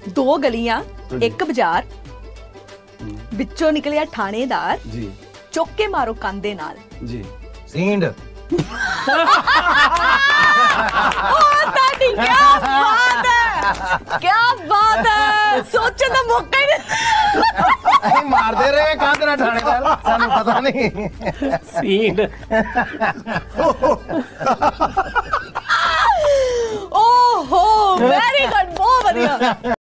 2 ਗਲੀਆਂ ਇੱਕ ਬਾਜ਼ਾਰ ਵਿੱਚੋਂ ਨਿਕਲਿਆ ਥਾਣੇਦਾਰ ਜੀ ਚੁੱਕ ਕੇ ਮਾਰੋ ਕੰਦੇ ਨਾਲ ਜੀ ਸੀਂਡ ਤੁਹਾਡੀ ਕੀ ਬਾਤ ਹੈ, ਕੀ ਬਾਤ ਹੈ, ਸੋਚਣ ਦਾ ਮੌਕਾ ਹੀ ਨਹੀਂ। ਅਸੀਂ ਮਾਰਦੇ ਰਹੇ ਕੰਧ ਨਾਲ ਥਾਣੇਦਾਰ, ਸਾਨੂੰ ਪਤਾ ਨਹੀਂ। ਸੀਂਡ ਓਹੋ ਵੈਰੀ ਗੁੱਡ, ਬਹੁਤ ਵਧੀਆ।